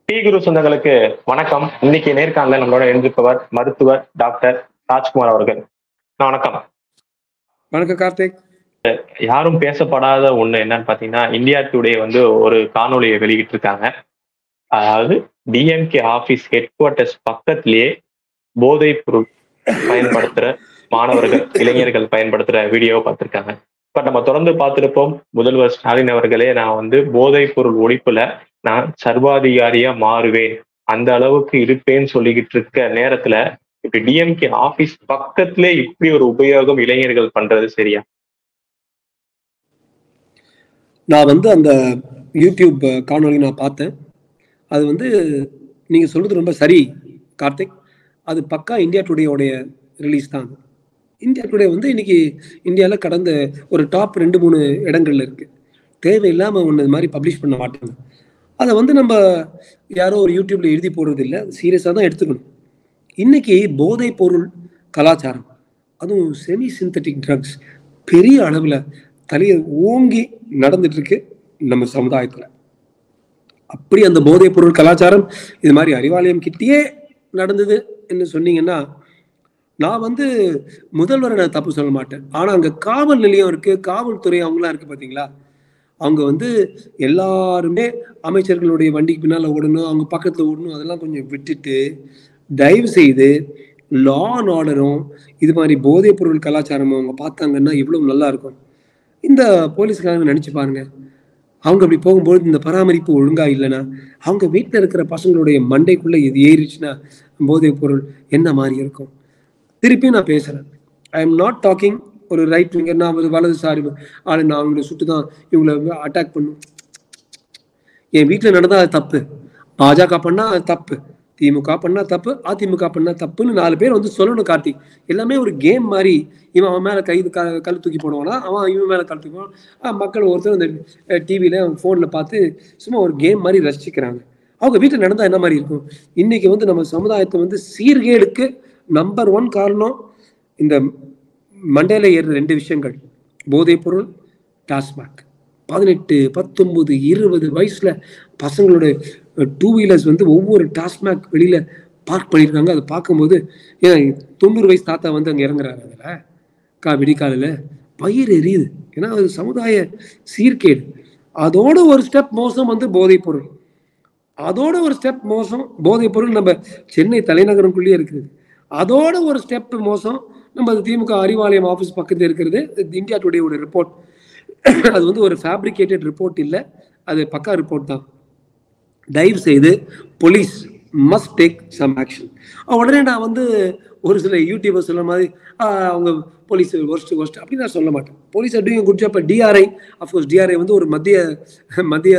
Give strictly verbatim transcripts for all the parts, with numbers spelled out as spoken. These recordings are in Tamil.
டி குரு சொந்தங்களுக்கு வணக்கம். இன்னைக்கு நேர்காணல நம்மளோட இணைந்திருப்பவர் மருத்துவர் டாக்டர் ராஜ்குமார் அவர்கள். வணக்கம். வணக்கம் கார்த்திக். யாரும் பேசப்படாத ஒண்ணு என்னன்னு பாத்தீங்கன்னா, இந்தியா டுடே வந்து ஒரு காணொலியை வெளியிட்டு இருக்காங்க. அதாவது டிஎம்கே ஆபீஸ் ஹெட் குவார்டர்ஸ் பக்கத்திலேயே போதைப் பொருள் பயன்படுத்துற மாணவர்கள், இளைஞர்கள் பயன்படுத்துற வீடியோவை பார்த்திருக்காங்க. இப்ப நம்ம தொடர்ந்து பார்த்திருப்போம், முதல்வர் ஸ்டாலின் அவர்களே நான் வந்து போதைப் பொருள் ஒழிப்புல நான் சர்வாதிகாரியா மாறுவேன், அந்த அளவுக்கு இருப்பேன்னு சொல்லிக்கிட்டு இருக்க நேரத்துல இப்படி டிஎம்கே ஆபீஸ் பக்கத்திலே இப்படி ஒரு உபயோகம் இளைஞர்கள் பண்றது சரியா? நான் வந்து அந்த யூடியூப் காணொலி நான் பார்த்தேன். அது வந்து நீங்க சொல்றது ரொம்ப சரி கார்த்திக். அது பக்கா இந்தியா டுடேயோடைய ரிலீஸ் தான். இந்தியா டுடே வந்து இன்னைக்கு இந்தியாவில் கடந்த ஒரு டாப் ரெண்டு மூணு இடங்கள்ல இருக்கு. தேவையில்லாமல் ஒன்று இது மாதிரி பப்ளிஷ் பண்ண மாட்டாங்க. அதை வந்து நம்ம யாரோ ஒரு யூடியூப்ல எழுதி போடுறது இல்லை, சீரியஸாக தான் எடுத்துக்கணும். இன்னைக்கு போதைப் பொருள் கலாச்சாரம், அதுவும் செமி சிந்தட்டிக் ட்ரக்ஸ் பெரிய அளவில் தலையை ஓங்கி நடந்துட்டு இருக்கு நம்ம சமுதாயத்தில். அப்படி அந்த போதைப் பொருள் கலாச்சாரம் இது மாதிரி அறிவாலயம் கிட்டேயே நடந்தது என்று சொன்னீங்கன்னா, நான் வந்து முதல்வரை நான் தப்பு சொல்ல மாட்டேன். ஆனால் அங்கே காவல் நிலையம் இருக்கு, காவல்துறை அவங்களாம் இருக்கு பார்த்தீங்களா, அவங்க வந்து எல்லாருமே அமைச்சர்களுடைய வண்டிக்கு பின்னால் ஓடணும், அவங்க பக்கத்தில் ஓடணும், அதெல்லாம் கொஞ்சம் விட்டுட்டு தயவு செய்து லா அண்ட் ஆர்டரும் இது மாதிரி போதைப் பொருள் கலாச்சாரமும் அவங்க பார்த்தாங்கன்னா இவ்வளவு நல்லா இருக்கும். இந்த போலீஸ்காரங்க நினைச்சு பாருங்க, அவங்க அப்படி போகும்போது இந்த பராமரிப்பு ஒழுங்கா இல்லைன்னா, அவங்க வீட்டில் இருக்கிற பசங்களுடைய மண்டைக்குள்ள இது ஏறிச்சுன்னா போதைப் பொருள் என்ன மாதிரி இருக்கும். திருப்பி நான் பேசுறேன், ஐ எம் நாட் டாக்கிங் ஒரு ரைட் விங்கர், நான் ஒரு வலதுசாரி ஆளு, நான் அவங்களை சுட்டு தான் இவங்களை அட்டாக் பண்ணும். என் வீட்டில் நடந்தால் அது தப்பு, பாஜக பண்ணா அது தப்பு, திமுக பண்ணா தப்பு, அதிமுக பண்ணா தப்புன்னு நாலு பேர் வந்து சொல்லணும் கார்த்திக். எல்லாமே ஒரு கேம் மாதிரி. இவன் அவன் மேலே கை க கல் தூக்கி போடுவானா, அவன் இவன் மேலே கல் தூக்கி போடுவான். மக்கள் ஒருத்தர் அந்த டிவியில் ஃபோனில் பார்த்து சும்மா ஒரு கேம் மாதிரி ரசிச்சுக்கிறாங்க. அவங்க வீட்டில் நடந்தால் என்ன மாதிரி இருக்கும். இன்னைக்கு வந்து நம்ம சமுதாயத்தை வந்து சீர்கேடுக்கு நம்பர் ஒன் காரணம் இந்த மண்டையில ஏறுற ரெண்டு விஷயங்கள், போதைப் பொருள், டாஸ்மாக். பதினெட்டு பத்தொன்பது இருபது வயசுல பசங்களோட டூ வீலர்ஸ் வந்து ஒவ்வொரு டாஸ்மாக் வெளியில பார்க் பண்ணியிருக்காங்க. அதை பார்க்கும்போது ஏன் தொண்ணூறு வயசு தாத்தா வந்து அங்கே இறங்குறாரு, அதில் கா விடிக்காலில் பயிர் எரியுது. ஏன்னா அது சமுதாய சீர்கேடு. அதோட ஒரு ஸ்டெப் மோசம் வந்து போதைப் பொருள். அதோட ஒரு ஸ்டெப் மோசம் போதைப் பொருள் நம்ம சென்னை தலைநகருக்குள்ளேயே இருக்குது. அதோட ஒரு ஸ்டெப் மோசம் நம்ம திமுக அறிவாலயம் ஆஃபீஸ் பக்கத்தில் இருக்கிறது. இந்தியா டுடேயோட ரிப்போர்ட், அது வந்து ஒரு ஃபேப்ரிகேட்டட் ரிப்போர்ட் இல்லை, அது பக்கா ரிப்போர்ட் தான். தயவு செய்து police must take some action. உடனே நான் வந்து ஒரு சில யூடியூபர் சொல்ல மாதிரி அவங்க போலீஸ் ஒர்ஸ்ட் ஒர்ஸ்ட் அப்படி நான் சொல்ல மாட்டேன். Police are doing good job. DRI, of course DRI வந்து ஒரு மத்திய மத்திய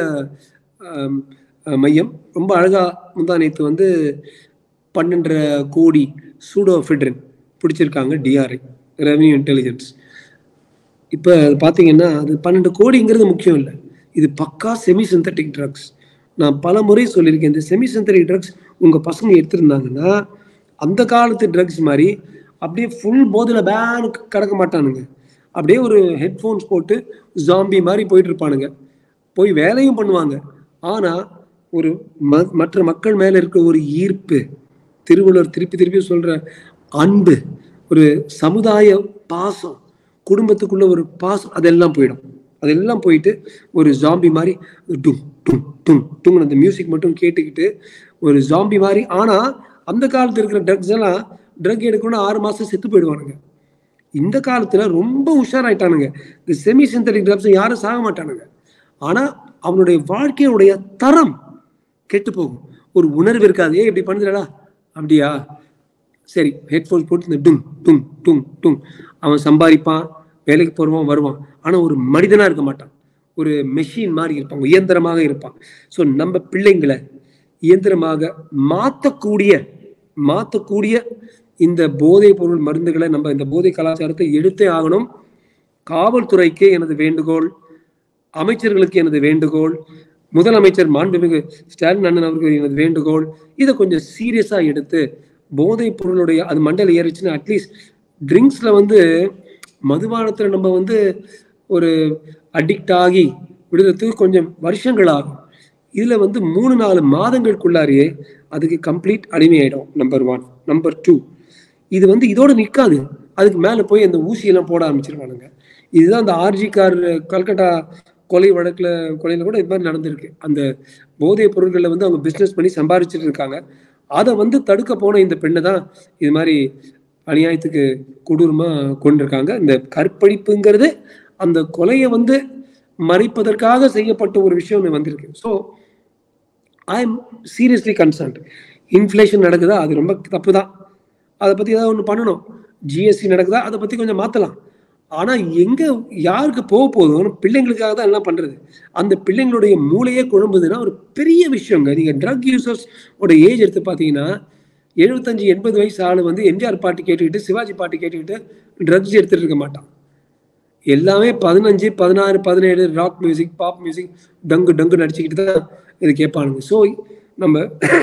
மையம். ரொம்ப அழகா முந்தா நேற்று வந்து பன்னெண்டரை கோடி சூடோஃபெட்ரின் பிடிச்சிருக்காங்க டிஆர்ஐ, ரெவன்யூ இன்டெலிஜென்ஸ். இப்போ பார்த்தீங்கன்னா அது பன்னெண்டு கோடிங்கிறது முக்கியம் இல்லை, இது பக்கா செமி சிந்தட்டிக் ட்ரக்ஸ். நான் பல முறை சொல்லியிருக்கேன், இந்த செமி சிந்தட்டிக் ட்ரக்ஸ் உங்கள் பசங்க எடுத்திருந்தாங்கன்னா அந்த காலத்து ட்ரக்ஸ் மாதிரி அப்படியே ஃபுல் போதில் பேனு கிடக்க மாட்டானுங்க. அப்படியே ஒரு ஹெட்ஃபோன்ஸ் போட்டு ஜாம்பி மாதிரி போயிட்டு இருப்பானுங்க, போய் வேலையும் பண்ணுவாங்க. ஆனால் ஒரு ம மற்ற மக்கள் மேலே இருக்க ஒரு ஈர்ப்பு, திருவள்ளுவர் திருப்பி திருப்பி சொல்கிற அன்பு, ஒரு சமுதாய பாசம், குடும்பத்துக்குள்ள ஒரு பாசம், அதெல்லாம் போயிடும். அதெல்லாம் போயிட்டு ஒரு ஜாம்பி மாதிரி டும் டும் டும் டும் அந்த மியூசிக் மட்டும் கேட்டுக்கிட்டு ஒரு ஜாம்பி மாதிரி. ஆனால் அந்த காலத்தில் இருக்கிற ட்ரக்ஸ் எல்லாம் ட்ரக் எடுக்கணும்னா ஆறு மாதம் செத்து போயிடுவானுங்க. இந்த காலத்தில் ரொம்ப உஷாராயிட்டானுங்க. இந்த செமி சிந்தட்டிக் ட்ரக்ஸ் யாரும் சாக மாட்டானுங்க, ஆனால் அவனுடைய வாழ்க்கையுடைய தரம் கெட்டு போகும். ஒரு உணர்வு இருக்காது. ஏ இப்படி பண்ணுதுடா, அப்படியா சரி, ஹெட்ஃபோன்ஸ் போட்டு இந்த டும் டும் டும் டும். அவன் சம்பாதிப்பான், வேலைக்கு போடுவான், வருவான். ஆனால் ஒரு மனிதனாக இருக்க மாட்டான், ஒரு மெஷின் மாதிரி இருப்பான், இயந்திரமாக இருப்பான். ஸோ நம்ம பிள்ளைங்களை இயந்திரமாக மாற்றக்கூடிய மாற்றக்கூடிய இந்த போதைப் பொருள் மருந்துகளை நம்ம இந்த போதை கலாச்சாரத்தை எடுத்தே ஆகணும். காவல்துறைக்கு எனது வேண்டுகோள், அமைச்சர்களுக்கு எனது வேண்டுகோள், முதலமைச்சர் மாண்புமிகு ஸ்டாலின் அண்ணன் அவர்கள் எனது வேண்டுகோள், இதை கொஞ்சம் சீரியஸாக எடுத்து போதைப் பொருளுடைய அது மண்டல ஏறிச்சுன்னா அட்லீஸ்ட் ட்ரிங்க்ஸில் வந்து மதுபானத்தில் நம்ம வந்து ஒரு அடிக்ட் ஆகி விடுறதுக்கு கொஞ்சம் வருஷங்கள் ஆகும். இதுல வந்து மூணு நாலு மாதங்களுக்குள்ளாரியே அதுக்கு கம்ப்ளீட் அடிமையாயிடும். Number one. நம்பர் டூ, இது வந்து இதோட நிற்காது, அதுக்கு மேல போய் அந்த ஊசியெல்லாம் போட ஆரம்பிச்சிருவானுங்க. இதுதான் அந்த ஆர்ஜி கார் கல்கட்டா கொலை வழக்குல கொலையில கூட இது மாதிரி நடந்திருக்கு. அந்த போதைப் பொருட்களை வந்து அவங்க பிசினஸ் பண்ணி சம்பாதிச்சுட்டு இருக்காங்க. அதை வந்து தடுக்க போன இந்த பெண்ணை தான் இது மாதிரி அநியாயத்துக்கு கொடூரமா கொண்டிருக்காங்க. இந்த கற்பழிப்புங்கிறது அந்த கொலையை வந்து மறைப்பதற்காக செய்யப்பட்ட ஒரு விஷயம் வந்திருக்கு. So I am seriously concerned. Inflation நடக்குதா, அது ரொம்ப தப்பு தான், அதை பத்தி ஏதாவது ஒன்று பண்ணணும். ஜிஎஸ்டி நடக்குதா, அதை பத்தி கொஞ்சம் மாத்தலாம். ஆனா எங்க யாருக்கு போக போதும், பிள்ளைங்களுக்காக தான் எல்லாம் பண்றது. அந்த பிள்ளைங்களுடைய மூளையே குழம்புதுன்னா ஒரு பெரிய விஷயங்க. நீங்க ட்ரக் யூசர்ஸ் ஓட ஏஜ் எடுத்து பாத்தீங்கன்னா எழுபத்தஞ்சு எண்பது வயசு ஆளு வந்து எம்ஜிஆர் பாட்டு கேட்டுக்கிட்டு சிவாஜி பாட்டு கேட்டுக்கிட்டு ட்ரக்ஸ் எடுத்துட்டு இருக்க மாட்டான். எல்லாமே பதினஞ்சு பதினாறு பதினேழு ராக் மியூசிக், பாப் மியூசிக், டங்கு டங்கு நடிச்சுக்கிட்டு தான் இது கேட்பானுங்க. ஸோ நம்ம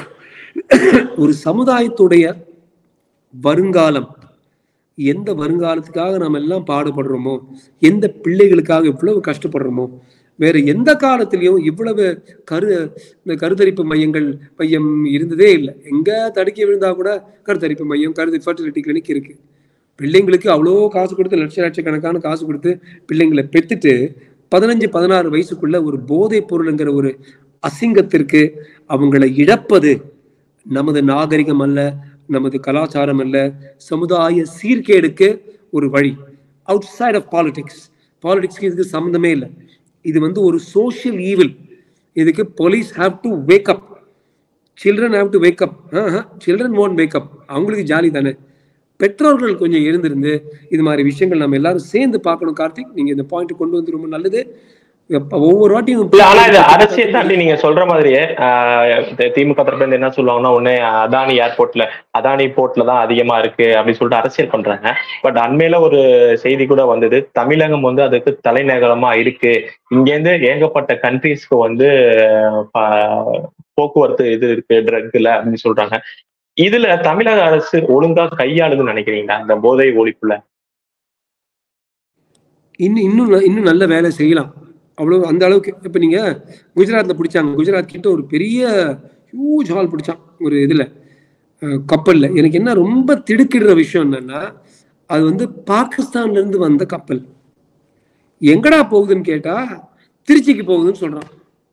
ஒரு சமுதாயத்துடைய வருங்காலம், எந்த வருங்காலத்துக்காக நம்ம எல்லாம் பாடுபடுறோமோ, எந்த பிள்ளைகளுக்காக இவ்வளவு கஷ்டப்படுறோமோ, வேற எந்த காலத்திலையும் இவ்வளவு கரு இந்த கருத்தரிப்பு மையங்கள் மையம் இருந்ததே இல்லை. எங்க தடுக்கி விழுந்தா கூட கருத்தரிப்பு மையம், கருத்து ஃபர்டிலிட்டி கிளினிக் இருக்கு. பிள்ளைங்களுக்கு அவ்வளோ காசு கொடுத்து லட்ச லட்சக்கணக்கான காசு கொடுத்து பிள்ளைங்களை பெற்றுட்டு பதினஞ்சு பதினாறு வயசுக்குள்ள ஒரு போதைப் பொருளுங்கிற ஒரு அசிங்கத்திற்கு அவங்களை இழப்பது நமது நாகரிகம் அல்ல, நமது கலாச்சாரம் அல்ல, சமுதாய சீர்கேடுக்கு ஒரு வழி. அவுட் சைட் ஆஃப் பாலிடிக்ஸ், பாலிடிக்ஸ்க்கு இதுக்கு சம்மந்தமே இல்லை. இது வந்து ஒரு சோஷியல் ஈவில். இதுக்கு police have to wake up, children have to wake up. Children won't wake up, அவங்களுக்கு ஜாலி தானே. பெற்றோர்கள் கொஞ்சம் எழுந்திருந்து இது மாதிரி விஷயங்கள் நம்ம எல்லாரும் சேர்ந்து பார்க்கணும். கார்த்திக், நீங்க இந்த பாயிண்ட் கொண்டு வந்து ரொம்ப நல்லது. ஒவ்வொரு வாட்டியும் ஆனா இது அரசியல் தாண்டி நீங்க சொல்ற மாதிரியே திமுக தரப்புல இருந்து என்ன சொல்லுவாங்கன்னா, ஒண்ணு அதானி ஏர்போர்ட்ல அதானி போர்ட்ல தான் அதிகமா இருக்கு அப்படின்னு சொல்லிட்டு அரசியல் பண்றாங்க. பட் அண்மையில ஒரு செய்தி கூட வந்தது, தமிழகம் வந்து அதுக்கு தலைநகரமா இருக்கு, இங்க இருந்து ஏகப்பட்ட கண்ட்ரீஸ்க்கு வந்து போக்குவரத்து இது இருக்கு ட்ரக்ல அப்படின்னு சொல்றாங்க. இதுல தமிழக அரசு ஒழுங்கா கையாளுதுன்னு நினைக்கிறீங்களா இந்த போதை ஒழிப்புல? இன்னும் இன்னும் இன்னும் நல்ல வேலை செய்யலாம். அவ்வளவு அந்த அளவுக்கு. இப்ப நீங்க குஜராத்ல பிடிச்சாங்க, குஜராத் கிட்ட ஒரு பெரிய ஹியூஜ் ஹால் பிடிச்சான் ஒரு இதுல கப்பல்ல. எனக்கு என்ன ரொம்ப திடுக்கிடுற விஷயம் என்னன்னா, அது வந்து பாகிஸ்தான்ல இருந்து வந்த கப்பல். எங்கடா போகுதுன்னு கேட்டா திருச்சிக்கு போகுதுன்னு சொல்றான்.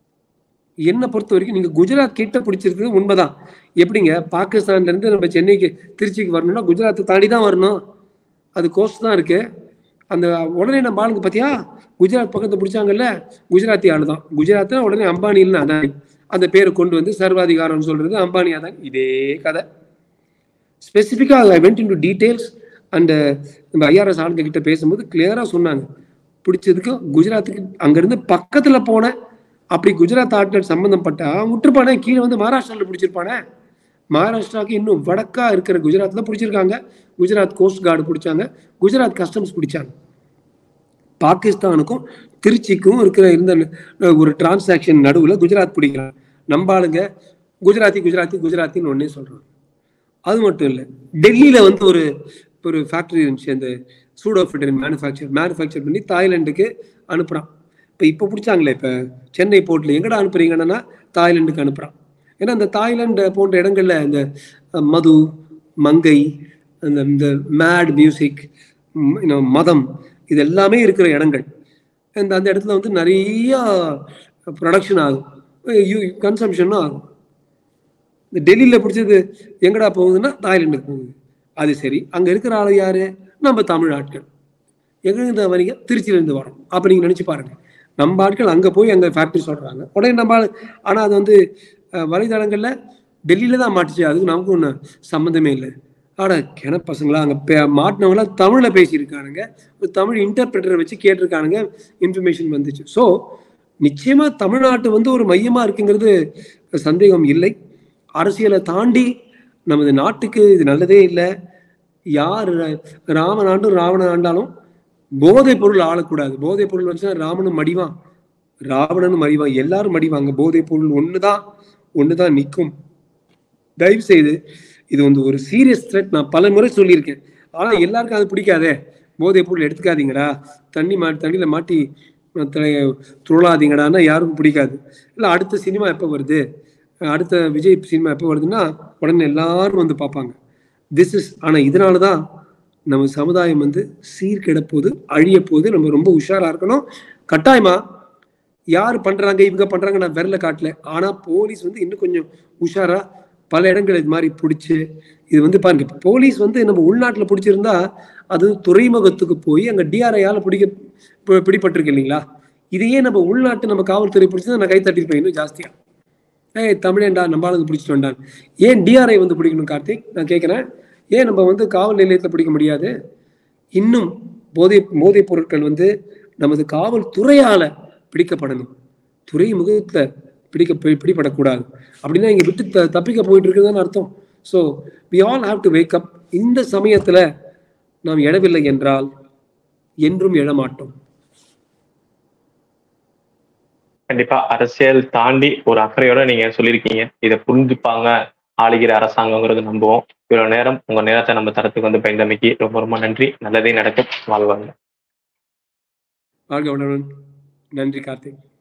என்னை பொறுத்த வரைக்கும் நீங்க குஜராத் கிட்ட பிடிச்சிருக்கிறது உண்மைதான். எப்படிங்க பாகிஸ்தான்ல இருந்து நம்ம சென்னைக்கு திருச்சிக்கு வரணும்னா குஜராத்தை தாண்டி தான் வரணும், அது கோஸ்ட் தான் இருக்கு. அந்த உடனே நம்ம ஆளுங்க பார்த்தியா குஜராத் பக்கத்தை பிடிச்சாங்கல்ல, குஜராத்தி ஆளு தான். குஜராத் உடனே அம்பானி இல்லைன்னா அதானி அந்த பேரை கொண்டு வந்து சர்வாதிகாரம்னு சொல்றது அம்பானி அதானி, இதே கதை. ஸ்பெசிஃபிக்காக I went into details and நம்ம ஐஆர்எஸ் ஆளுங்க கிட்ட பேசும்போது கிளியரா சொன்னாங்க, பிடிச்சதுக்கு குஜராத்துக்கு அங்கிருந்து பக்கத்துல போன அப்படி குஜராத் ஆட்கள் சம்பந்தப்பட்டா விட்டுருப்பானே, கீழே வந்து மகாராஷ்டிராவில் பிடிச்சிருப்பானே. மகாராஷ்டிராவுக்கு இன்னும் வடக்கா இருக்கிற குஜராத்ல பிடிச்சிருக்காங்க. குஜராத் கோஸ்ட் கார்டு பிடிச்சாங்க, குஜராத் கஸ்டம்ஸ் பிடிச்சாங்க. பாகிஸ்தானுக்கும் திருச்சிக்கும் இருக்கிற இருந்த ஒரு டிரான்சாக்ஷன் நடுவில் குஜராத் பிடிக்கிறாங்க. நம்ம ஆளுங்க குஜராத்தி குஜராத்தி குஜராத்தின்னு ஒன்னே சொல்றாங்க. அது மட்டும் இல்லை, டெல்லியில வந்து ஒரு ஒரு ஃபேக்டரி இருந்துச்சு, அந்த சூடோஃபிட்ரின் மேனுஃபேக்சர் மேனுஃபேக்சர் பண்ணி தாய்லாண்டுக்கு அனுப்புறான். இப்போ இப்போ பிடிச்சாங்களே, இப்போ சென்னை போர்ட்ல எங்கடா அனுப்புறீங்கன்னா தாய்லாண்டுக்கு அனுப்புறான். ஏன்னா அந்த தாய்லாந்து போன்ற இடங்கள்ல இந்த மது, மங்கை, அந்த இந்த மேட் மியூசிக், மதம், இது எல்லாமே இருக்கிற இடங்கள். அந்த அந்த இடத்துல வந்து நிறைய ப்ரொடக்ஷன் ஆகும், கன்சம்ஷனும் ஆகும். இந்த டெல்லியில் பிடிச்சது எங்கடா போகுதுன்னா தாய்லாண்டுக்கு போகுது. அது சரி, அங்கே இருக்கிற ஆள் யாரு? நம்ம தமிழ் ஆட்கள். எங்கிருந்து வரீங்க? திருச்சியிலேருந்து வரோம். அப்போ நீங்கள் நினச்சி பாருங்க, நம்ம ஆட்கள் அங்கே போய் அங்கே ஃபேக்ட்ரி சொல்கிறாங்க உடனே நம்ம. ஆனால் அது வந்து வலைதளங்களில் டெல்லியில தான் மாட்டுச்சு, அதுக்கு நமக்கு ஒன்றும் சம்மந்தமே இல்லை. ஆட கிண பசங்களா அங்கே மாட்டினவங்களாம் தமிழில் பேசியிருக்கானுங்க, ஒரு தமிழ் இன்டர்பிரட்டரை வச்சு கேட்டிருக்கானுங்க, இன்ஃபர்மேஷன் வந்துச்சு. ஸோ நிச்சயமாக தமிழ்நாட்டு வந்து ஒரு மையமாக இருக்குங்கிறது சந்தேகம் இல்லை. அரசியலை தாண்டி நமது நாட்டுக்கு இது நல்லதே இல்லை. யார் ராமன் ஆண்டும் ராவணன் ஆண்டாலும் போதைப் பொருள் ஆளக்கூடாது. போதைப் பொருள் வந்துச்சுன்னா ராமனும் மடிவான், ராவணனும் மடிவான், எல்லாரும் மடிவாங்க. போதைப் பொருள் ஒண்ணுதான் ஒண்ணுதான் நிற்கும். தயவு செய்து இது வந்து ஒரு சீரியஸ் த்ரெட். நான் பல முறை சொல்லியிருக்கேன், ஆனா எல்லாருக்கும் அது பிடிக்காதே. போதைப் பொருள் எடுத்துக்காதீங்கடா, தண்ணி மா தண்ணியில மாட்டி துருளாதீங்கடான்னா யாருக்கும் பிடிக்காது. இல்லை அடுத்த சினிமா எப்போ வருது, அடுத்த விஜய் சினிமா எப்போ வருதுன்னா உடனே எல்லாரும் வந்து பார்ப்பாங்க. திஸ் இஸ் ஆனால் இதனால தான் நம்ம சமுதாயம் வந்து சீர்கெட போது, அழிய போது. நம்ம ரொம்ப உஷாரா இருக்கணும். கட்டாயமா யார் பண்றாங்க இவங்க பண்றாங்க நான் விரல காட்டல. ஆனா போலீஸ் வந்து இன்னும் கொஞ்சம் உஷாரா பல இடங்கள் இது மாதிரி பிடிச்சி, இது வந்து பாருங்க போலீஸ் வந்து நம்ம உள்நாட்டில் பிடிச்சிருந்தா அது துறைமுகத்துக்கு போய் அங்க டிஆர்ஐயால பிடிக்க பிடிபட்டிருக்கு இல்லைங்களா. இதையே நம்ம உள்நாட்டு நம்ம காவல்துறை பிடிச்சா நான் கை தட்டிருப்பேன் இன்னும் ஜாஸ்தியா. ஏய் தமிழேண்டா நம்ம ஆளுங்க பிடிச்சிட்டு வந்தான். ஏன் டிஆர்ஐ வந்து பிடிக்கணும் கார்த்திக் நான் கேட்கிறேன். ஏன் நம்ம வந்து காவல் நிலையத்தில் பிடிக்க முடியாது? இன்னும் போதை போதைப் பொருட்கள் வந்து நமது காவல்துறையால பிடிக்கப்படணும், துறைமுகத்துல பிடிக்க பிடிபடக்கூடாது. அப்படின்னா இங்க விட்டு த தப்பிக்க போயிட்டு இருக்குதுன்னு அர்த்தம். So we all have to wake up. இந்த சமயத்துல நாம் எழவில்லை என்றால் என்றும் எழமாட்டோம். கண்டிப்பா அரசியல் தாண்டி ஒரு அக்கறையோட நீங்க சொல்லியிருக்கீங்க. இதை புரிஞ்சுப்பாங்க ஆளுகிற அரசாங்கங்கிறது நம்புவோம். இவ்வளவு நேரம் உங்க நேரத்தை நம்ம தரத்துக்கு வந்து பயந்தமைக்கு ரொம்ப ரொம்ப நன்றி. நல்லதே நடக்கும். வாழ்வாங்க. வாழ்க வளமுடன். நன்றி கார்த்திக்.